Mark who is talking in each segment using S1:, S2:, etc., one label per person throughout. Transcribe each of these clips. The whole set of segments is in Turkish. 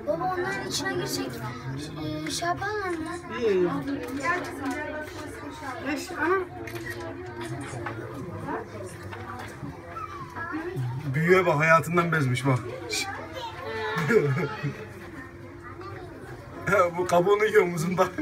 S1: Baba onların içine girsek şey yaparlar mı?
S2: İyi. Büyüye bak, hayatından bezmiş bak. Bu kabuğunu yiyor musun bak?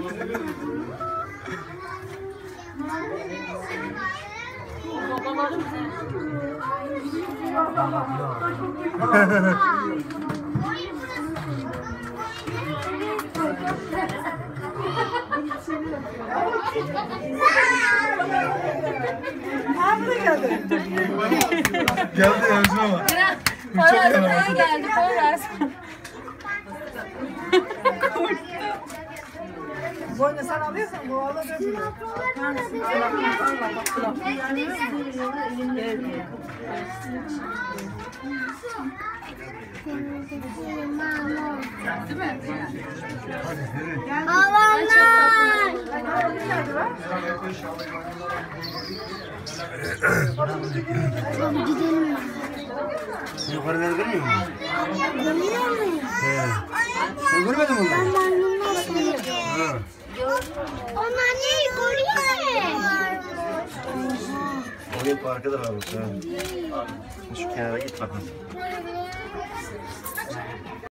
S2: Geldi Emzine bak. Çok yaramaz.
S3: Geldi Poyraz.
S4: Boynu sen alıyorsan bu alır öbürü.
S1: Gidelim.
S2: Yukarıları görmüyor musun?
S1: Görüyor muyum?
S2: Sen görmedin mi
S1: Ben
S2: onu?
S1: maymunlar sanırım.
S2: Ha.
S1: Onlar ne görüyor?
S2: Oraya parkadır abi. Şu kenara git bakalım.